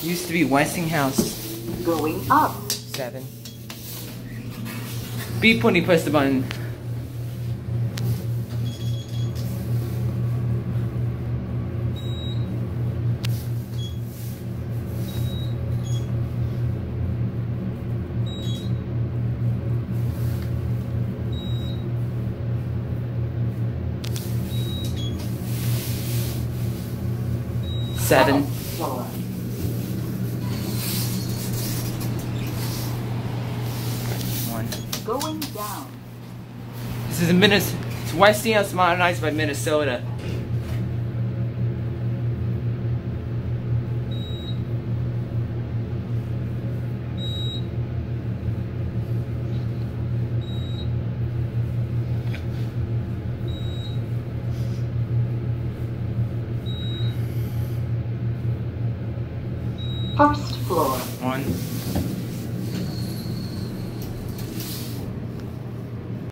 Used to be Westinghouse. Going up. 7. Beep when you press the button. Seven. Floor. 1. Going down. This is it's Westinghouse modernized by Minnesota. First floor. 1.